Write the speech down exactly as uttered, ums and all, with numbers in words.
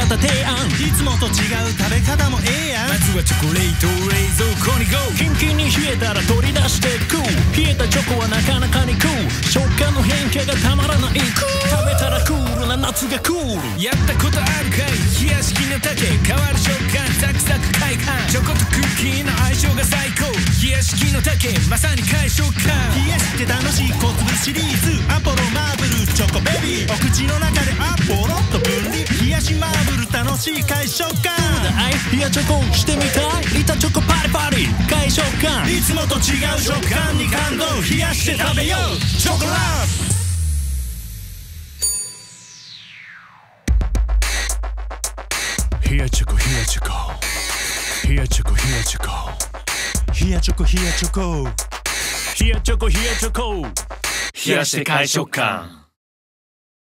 た提案。 いつもと違う食べ方もええやん。 まずはチョコレートを冷蔵庫に ゴー。 キンキンに冷えたら取り出して食う。冷えたチョコはなかなかに食う。食感の変化がたまらない。食べたらクールな夏がクール。 やったことあるかい冷やしきの竹。変わる食感ザクザク快感。チョコとクッキーの相性が最高。冷やしきの竹まさに快食感。 冷やして楽しい小粒シリーズアポロマーブルチョコベビー。お口の中でアポロッと分離。冷やしマーブル楽しい快食感。 冷やチョコしてみたい。板チョコパリパリ快食感。 いつもと違う食感に感動。冷やして食べようチョコラブ。 冷やチョコ冷やチョコ冷やチョコ冷やチョコ冷やチョコ冷やチョコ冷やチョコ冷やチョコ冷やして快食感。